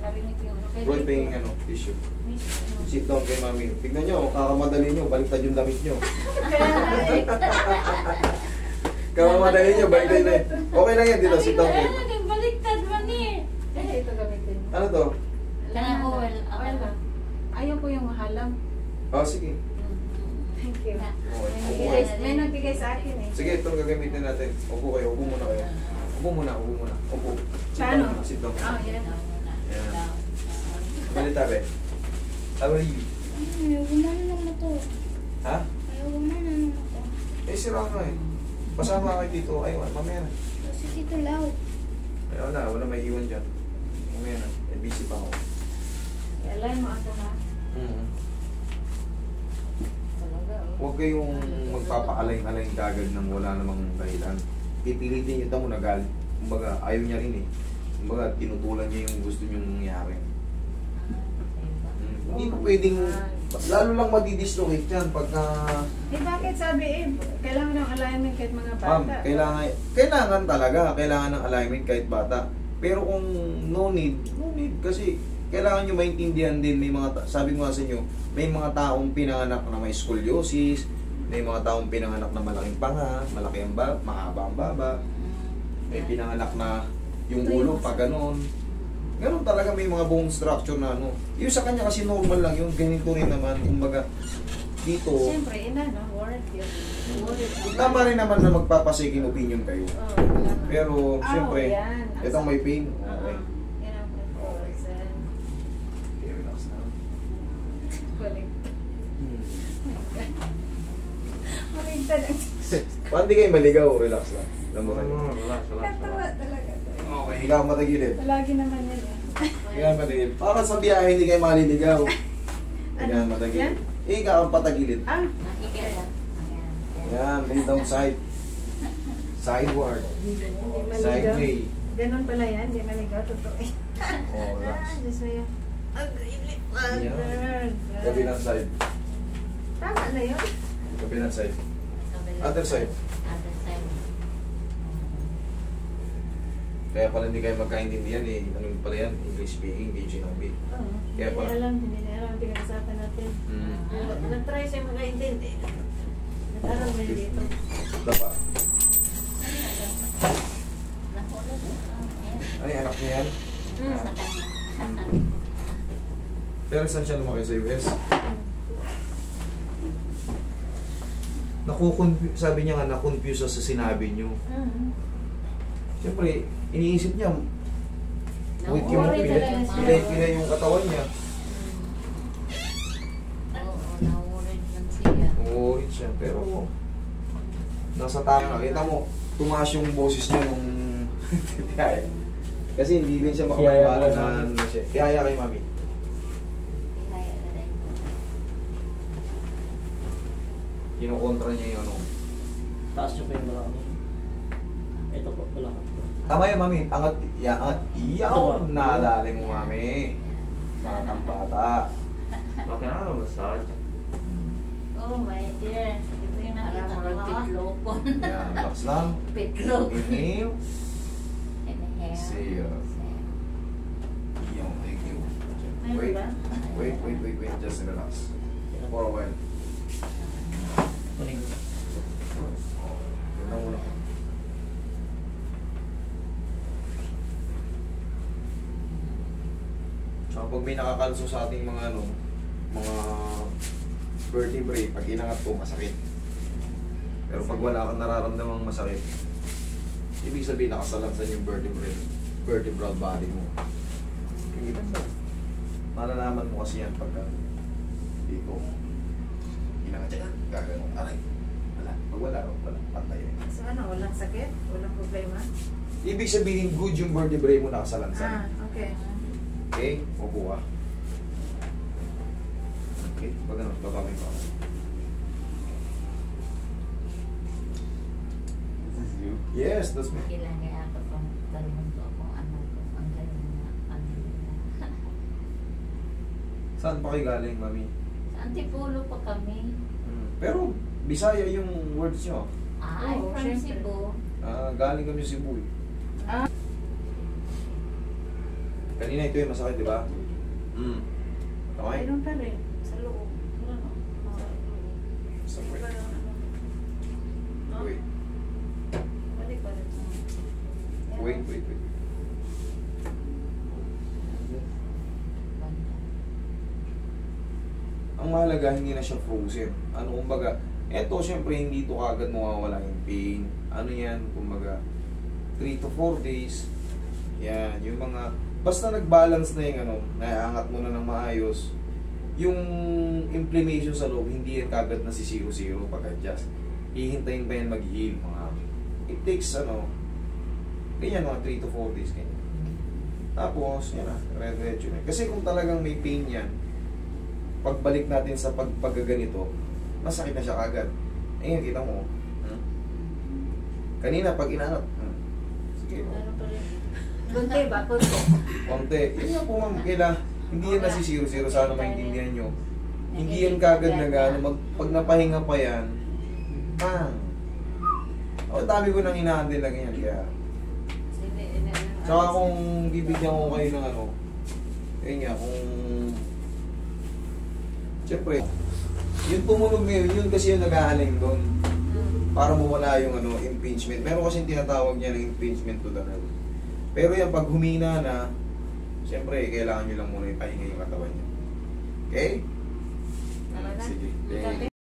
Nakarinig yung ano. Roll pa yung ano, tissue. Sit down kay mami. Tignan nyo, kakamadali nyo, baliktad yung damit nyo. Kakamadali nyo, baliktad na. Okay lang yan, dito, sit down kayo. Baliktad man eh. Ito gamitin. Ano to? Kaya oil. Oil ba? Ayaw ko yung halam. Oh, sige. Thank you. Okay. May nagbigay sa akin eh. Sige, itong gagamitin natin. Upo kayo, upo muna kayo. Upo muna. Upo. Sit Paano? down, sit down. Oh, yan. Yan. Balita, be. How are you? Ayaw gumana naman ito. Ha? Ayaw gumana naman ito. Eh, sira nga eh. Pasama kayo dito. Ay, mamaya na. Kasi dito loud. Ayaw na, wala may iwan dyan. Mamaya na. Eh, busy pa ako. Alam mo ako ha. Talaga oh. Huwag kayong magpapaalayng-alayng kagad nang wala namang dahilan. Pipilitin nyo ito mo nagal. Kumbaga, ayaw niya rin eh. Kumbaga, tinutulan niya yung gusto niyong nangyari. Hindi po pwedeng, lalo lang madidislocate yan pagka... Eh bakit sabi eh, kailangan ng alignment kahit mga bata? Ma'am, kailangan talaga, kailangan ng alignment kahit bata. Pero kung no need kasi kailangan nyo maintindihan din, may mga, sabi ko nga sa inyo, may mga taong pinanganak na may scoliosis, may mga taong pinanganak na malaking panga, malaki ang mahaba ang baba, may pinanganak na yung ulo pa ganon. Ganon talaga, may mga bone structure na ano. Yung sa kanya kasi normal lang yun, ganito rin naman, kumbaga dito. Siyempre, no? Worth yun. Tama rin naman na magpapasecond opinion kayo. Oh, Pero, siyempre, yan. itong may pain. Okay. Yan ang preparation. Okay, relax na. Balik. Maligtad ang... Paano di kayo maligaw? Relax lang. Relax. Katawa talaga. Okay, higa ka matagilid. Palagi naman yan eh. Higa ka matagilid. Para sa biyahe, hindi kayo maliligaw. Higa ka matagilid. Higa ka patagilid. Ah, Nakikita. Yan, lay down side. Sideward. Side way. ganun pala yan. Hindi maligaw. Totoo eh. Oh, relax. Diyos mo yan. Yan. Kabilang side. Tama na yun. Kabilang side. Other side. Other side. Kaya pala hindi kayo magkaintindihan eh. Ano pala yan? English speaking, Shinobi. Oo. Kaya pala. Hindi na alam. Pinag-usapan natin. Nag-try siya magkaintindi. Nag-aral mo yun dito. Dapa. Nahulog. Ay, anak niya yan. Sa kanya. Pero saan siya lumaki sa US? Sabi niya nga, na-confuse sa sinabi niyo. Siyempre, iniisip niya, with yung pilay yung katawan niya. Oo, na-worried lang siya. Oo, siya. Pero, nasa tama. Kita mo, tumaas yung boses niya nung tiyaya. Kasi hindi din siya makapaniwala na ano siya. Tiyaya kay mami. Kaya na rin. Kinukontra niya yung ano. Taas nyo pa yung marami. Ito po, wala ka. Tama yan, mami. Angat, angat. Iyaw! Ito ba? Naalala mo, mami. Mga kang bata. Okay na, massage. Oh my dear. Ito yung nakita ko. Pitlopon. Yan, relax lang. Pitlop. Inhale. Inhale. Exhale. Iyaw, thank you. Meron ba? Wait. Just relax. For a while. Kuning. Yun lang muna. Tsaka pag may nakakalso sa ating mga ano, mga vertebrae, pag inangat po, masakit. Pero pag wala kang nararamdamang masakit, ibig sabihin nakasalansan yung vertebral body mo. Kaya malalaman mo kasi yan pagka dito, inangat yan, gagano'n, aray. Pag wala, pantay yan. So ano, walang sakit? Walang problema? Ibig sabihin, good yung vertebrae mo nakasalansan. Okay. Okay, upo ka. Okay, pag ano, baba mo yung paa. Yes, that's me. Kailangan kaya ako pang dalawang to akong anak ko. Ang galing na. Saan pa kayo galing, mami? Sa Antipolo pa kami. Pero, Bisaya yung words nyo. I'm Oo, from syempre. Cebu. Galing kami sa Cebu. Kanina ito yung masakit, di ba? Okay? Mayroon pa rin. Sa loob. Ano? Sa loob. Sa Wala puwet. naman. No? Wait. Balik pa rin. Wait. Ang mahalaga, hindi na siya frozen. Ano, kumbaga, eto, syempre, hindi ito kagad mawawala yung pain. Ano yan, kumbaga, 3 to 4 days. Yan, yung mga, basta nag-balance na yung ano, naiangat mo na ng maayos, yung inflammation sa loob, hindi yan kagad na si 0-0 pag-adjust. Hihintayin pa yan mag-heal, mga, it takes, ano, ganyan, mga 3 to 4 days, ganyan. Tapos, yan na, red-red yun. Kasi kung talagang may pain yan, pagbalik natin sa paggaganito, masakit na siya kagad. Ayun, kita mo. Kanina, pag inanap, sige, Ano pa rin. Kunti ba? Kunti. konti. Yun nga po, ma'am, hindi yan na si 0-0, sana maintindihan nyo. Hindi yan kagad na gano'n. Pag napahinga pa yan, pang! O, dami ko nang inahandle lang yan, kaya. Saka kung bibigyan ko kayo ng ano, yun nga, kung siyempre, yung tumunog ngayon, yun kasi yung nag-aaling doon. Para mawala yung ano, impingement. Meron kasi tinatawag niya ng impingement to the nerve. Pero yan, pag humina na, siyempre, kailangan nyo lang muna ipahinga yung katawan niyo. Okay? Tama na. Sige. Gabi.